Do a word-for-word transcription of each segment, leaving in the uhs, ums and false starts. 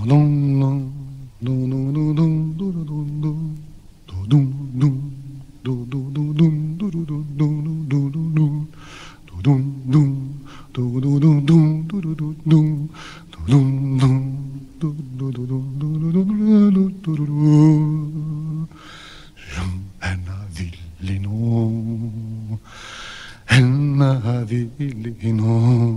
Ένα δειλινό, ένα δειλινό,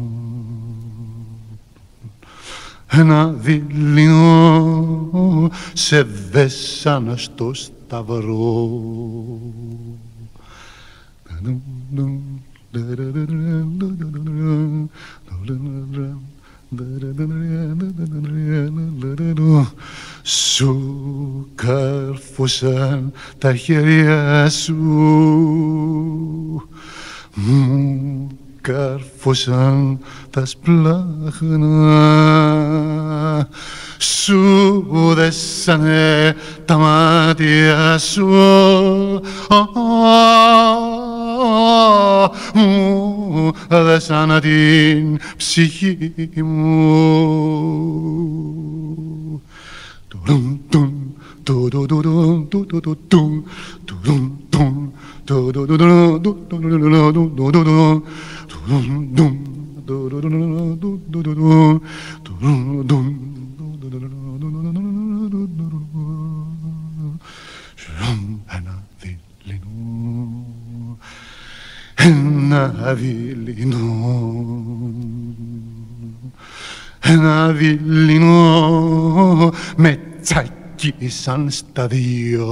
ένα δειλινό σε δέσανα στο σταυρό. Σου καρφώσαν τα χέρια σου, μου καρφώσαν τα σπλάχνα, σου δέσανε τα μάτια σου, μου δέσανε την ψυχή μου. Ένα δειλινό, ένα δειλινό με τσακίσαν στα δύο.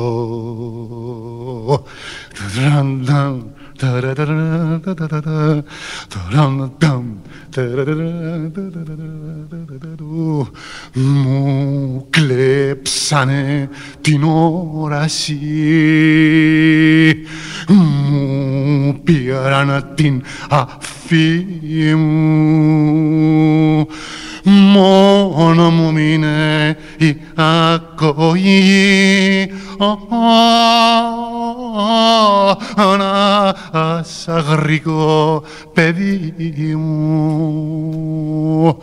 Μου κλέψανε την όραση, μου πήραν την αφή μου, μόνο μου μείνε η ακοή. Ένας αγρικό παιδί μου.